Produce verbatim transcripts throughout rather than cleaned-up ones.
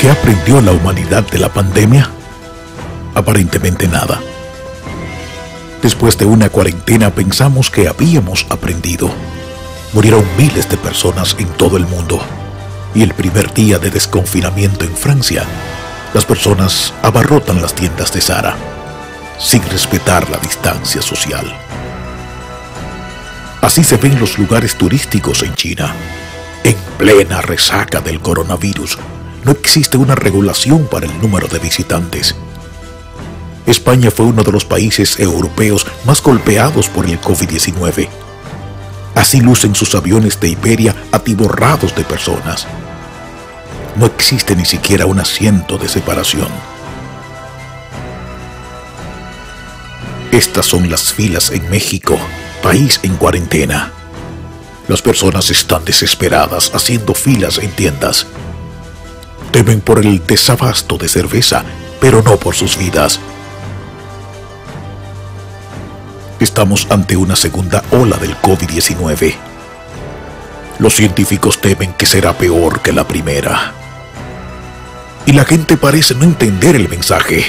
¿Qué aprendió la humanidad de la pandemia? Aparentemente nada. Después de una cuarentena pensamos que habíamos aprendido. Murieron miles de personas en todo el mundo. Y el primer día de desconfinamiento en Francia, las personas abarrotan las tiendas de Zara, sin respetar la distancia social. Así se ven los lugares turísticos en China. En plena resaca del coronavirus, no existe una regulación para el número de visitantes. España fue uno de los países europeos más golpeados por el COVID diecinueve. Así lucen sus aviones de Iberia atiborrados de personas. No existe ni siquiera un asiento de separación. Estas son las filas en México, país en cuarentena. Las personas están desesperadas haciendo filas en tiendas. Temen por el desabasto de cerveza, pero no por sus vidas. Estamos ante una segunda ola del COVID diecinueve. Los científicos temen que será peor que la primera. Y la gente parece no entender el mensaje.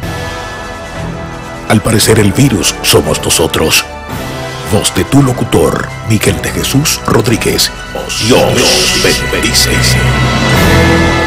Al parecer el virus somos nosotros. Voz de tu locutor, Miguel de Jesús Rodríguez. Dios bendice.